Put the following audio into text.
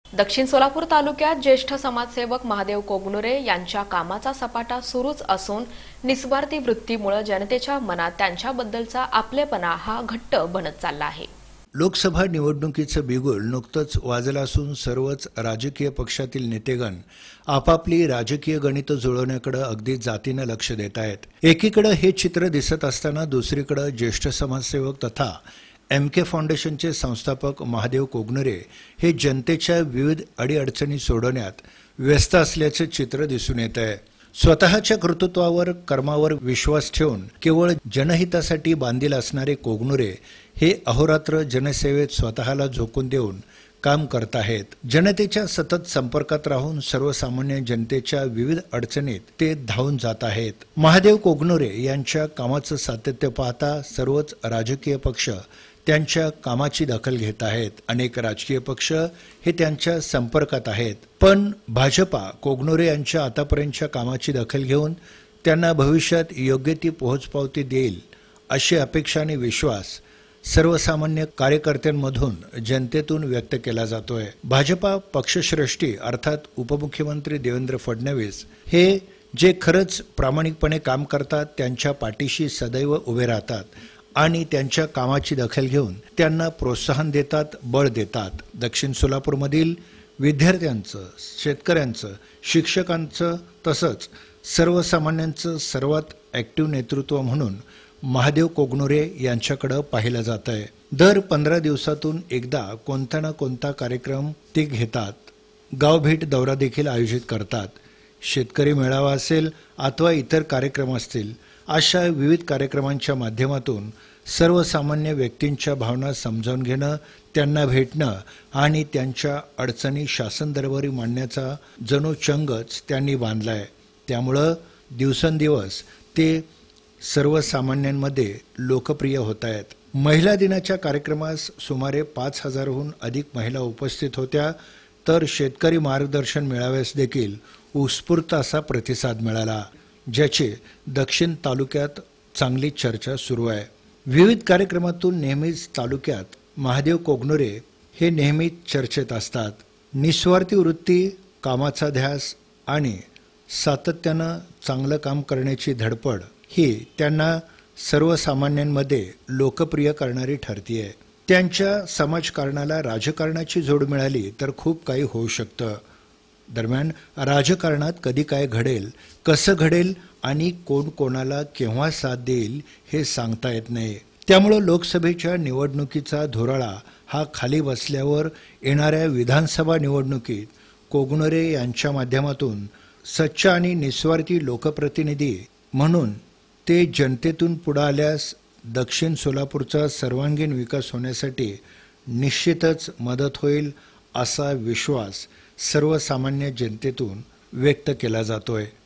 दक्षिण सोलापूर तालुक्यात ज्येष्ठ समाजसेवक महादेव कोगनुरे यांच्या कामाचा सपाटा सुरूच असून निस्वार्थी वृत्तीमुळे जनतेच्या मनात त्यांच्याबद्दलचा आपलेपणा हा घट्ट बनत चालला आहे। लोकसभा निवडणुकीचं बिगुल नुकतंच वाजलं असून सर्वच राजकीय पक्षातील नेतेगण आपापली राजकीय गणितं जुळवण्याकडे अगदी जातीनं लक्ष देत आहेत। एकीकडे हे चित्र दिसत असताना दुसरीकडे ज्येष्ठ समाजसेवक तथा MK फाउंडेशनचे संस्थापक महादेव कोगनुरे हे जनतेच्या विविध अडीअडचणी सोडवण्यात व्यस्त असल्याचे चित्र दिसून येत आहे। स्वतःच्या कर्तृत्वावर कर्मावर विश्वास ठेवून केवळ जनहितासाठी बांधील असणारे कोगनुरे हे अहोरात्र जनसेवेत स्वतःला झोकून देऊन काम करत आहेत। जनतेच्या सतत संपर्कात राहून सर्वसामान्य जनतेच्या विविध अडचणीत ते धावून जात आहेत। महादेव कोगनुरे यांच्या कामाचं सातत्य पाहता सर्वच राजकीय पक्ष त्यांच्या कामाची दखल घेत आहेत। अनेक राजकीय पक्ष हे त्यांच्या संपर्कात आहेत, पण भाजपा कोगनुरे यांच्या आतापर्यंतच्या कामाची दखल घेऊन त्यांना भविष्यात योग्य ती पोहोचपावती देईल अशी अपेक्षा आणि विश्वास सर्वसामान्य कार्यकर्त्यांमधून जनतेतून व्यक्त केला जातोय। भाजपा पक्षश्रेष्ठी अर्थात उपमुख्यमंत्री देवेंद्र फडणवीस हे जे खरंच प्रामाणिकपणे काम करतात त्यांच्या पाठीशी सदैव उभे राहतात आणि त्यांच्या कामाची दखल घेऊन त्यांना प्रोत्साहन देतात, बळ देतात। दक्षिण सोलापूरमधील विद्यार्थ्यांचं, शेतकऱ्यांचं, शिक्षकांचं तसंच सर्वसामान्यांचं सर्वात ॲक्टिव्ह नेतृत्व म्हणून महादेव कोगनुरे यांच्याकडे पाहिलं जात आहे। दर 15 दिवसातून एकदा कोणता ना कोणता कार्यक्रम ते घेतात। गावभेट दौरा देखील आयोजित करतात। शेतकरी मेळावा असेल अथवा इतर कार्यक्रम असतील, अशा विविध कार्यक्रमांच्या माध्यमातून सर्वसामान्य व्यक्तींच्या भावना समजावून घेणं, त्यांना भेटणं आणि त्यांच्या अडचणी शासन दरबारी मांडण्याचा जणू चंगच त्यांनी बांधलाय। त्यामुळं दिवसेंदिवस ते सर्वसामान्यांमध्ये लोकप्रिय होत आहेत। महिला दिनाच्या कार्यक्रमास सुमारे 5000हून अधिक महिला उपस्थित होत्या, तर शेतकरी मार्गदर्शन मेळाव्यास देखील उत्स्फूर्त असा प्रतिसाद मिळाला, ज्याची दक्षिण तालुक्यात चांगली चर्चा सुरू आहे। विविध कार्यक्रमातून नेहमीच तालुक्यात महादेव कोगनुरे हे नेहमीच चर्चेत असतात। निस्वार्थी वृत्ती, कामाचा ध्यास आणि सातत्यानं चांगलं काम करण्याची धडपड ही त्यांना सर्वसामान्यांमध्ये लोकप्रिय करणारी ठरतीये। त्यांच्या समाजकारणाला राजकारणाची जोड मिळाली तर खूप काही होऊ शकतं। दरम्यान राजकारणात कधी काय घडेल, कसं घडेल आणि कोण कोणाला केव्हा साथ देईल हे सांगता येत नाही। त्यामुळे लोकसभेच्या निवडणुकीचा धुराळा हा खाली बसल्यावर येणाऱ्या विधानसभा निवडणुकीत कोगनुरे यांच्या माध्यमातून सच्चा आणि निस्वार्थी लोकप्रतिनिधी म्हणून ते जनतेतून पुढे आल्यास दक्षिण सोलापूरचा सर्वांगीण विकास होण्यासाठी निश्चितच मदत होईल असा विश्वास सर्वसामान्य जनतेतून व्यक्त केला जातोय।